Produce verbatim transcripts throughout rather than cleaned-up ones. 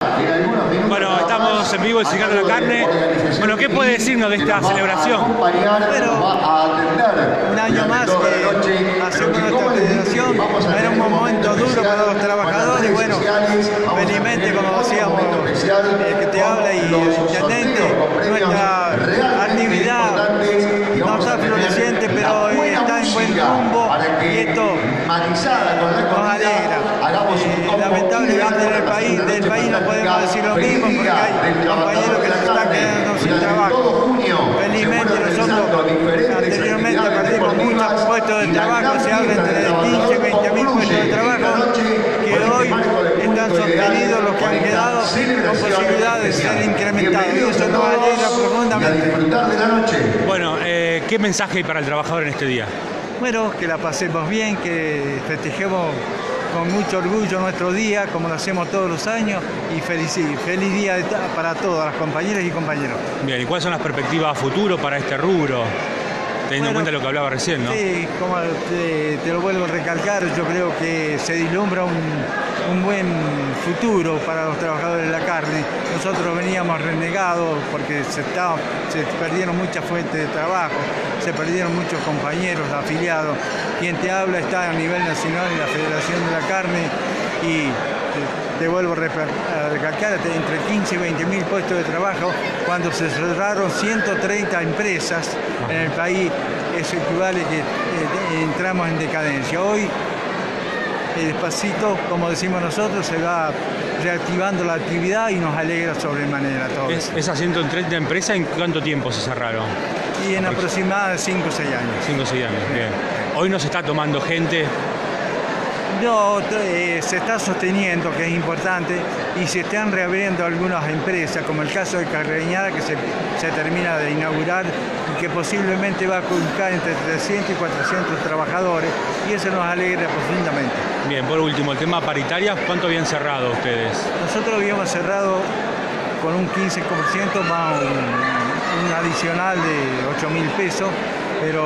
Bueno, estamos en vivo, el Sindicato de la Carne. Bueno, ¿qué puede decirnos de esta celebración? Bueno, un año más que hacemos nuestra federación. Era un momento duro para los trabajadores. Bueno, felizmente, como decíamos, el que te habla y el intendente, nuestra actividad no está floreciente, pero está en buen rumbo y esto nos alegra. Eh, lamentablemente en el país, del país no podemos decir lo mismo porque hay compañeros que se están quedando sin trabajo. Felizmente nosotros anteriormente perdimos muchos puestos de trabajo, se habla entre quince y veinte mil puestos de trabajo que hoy están sostenidos los que han quedado con posibilidad de ser incrementados y eso nos alegra profundamente. Bueno, eh, ¿qué mensaje hay para el trabajador en este día? Bueno, que la pasemos bien, que festejemos con mucho orgullo nuestro día, como lo hacemos todos los años, y feliz, feliz día para todas las compañeras y compañeros. Bien, ¿y cuáles son las perspectivas a futuro para este rubro? Teniendo bueno, en cuenta lo que hablaba recién, ¿no? Sí, como te, te lo vuelvo a recalcar, yo creo que se vislumbra un, un buen futuro para los trabajadores de la carne. Nosotros veníamos renegados porque se, estaba, se perdieron muchas fuentes de trabajo, se perdieron muchos compañeros afiliados. Quien te habla está a nivel nacional en la Federación de la Carne y te, te vuelvo a recalcar, entre quince y veinte mil puestos de trabajo, cuando se cerraron ciento treinta empresas en el país, eso equivale que eh, entramos en decadencia. Hoy, eh, despacito, como decimos nosotros, se va reactivando la actividad y nos alegra sobremanera todo. Es, ¿Esas ciento treinta empresas en cuánto tiempo se cerraron? Y en aproximadamente cinco o seis años. cinco o seis años, bien. Hoy no se está tomando gente. No, eh, se está sosteniendo, que es importante, y se están reabriendo algunas empresas, como el caso de Carreñada, que se, se termina de inaugurar y que posiblemente va a colocar entre trescientos y cuatrocientos trabajadores, y eso nos alegra profundamente. Bien, por último, el tema paritarias, ¿cuánto habían cerrado ustedes? Nosotros habíamos cerrado con un quince por ciento más un, un adicional de ocho mil pesos, pero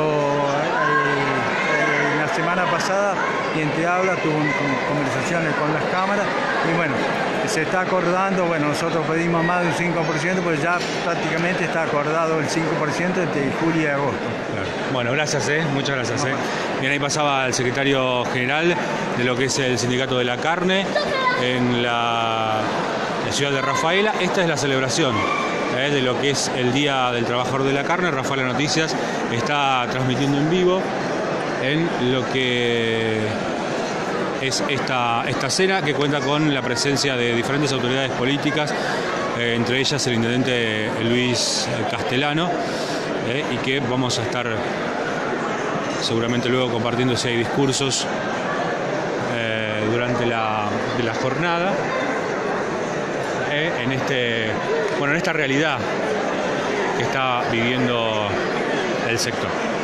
eh, eh, la semana pasada quien te habla tuvo conversaciones con las cámaras y bueno, se está acordando, bueno, nosotros pedimos más de un cinco por ciento, pues ya prácticamente está acordado el cinco por ciento entre julio y agosto. Claro. Bueno, gracias, ¿eh? Muchas gracias. ¿eh? Bien, ahí pasaba el secretario general de lo que es el Sindicato de la Carne en la, la ciudad de Rafaela. Esta es la celebración ¿eh? de lo que es el Día del Trabajador de la Carne. Rafaela Noticias está transmitiendo en vivo en lo que es esta, esta cena que cuenta con la presencia de diferentes autoridades políticas, eh, entre ellas el intendente Luis Castellano, eh, y que vamos a estar seguramente luego compartiendo si hay discursos eh, durante la, de la jornada eh, en, este, bueno, en esta realidad que está viviendo el sector.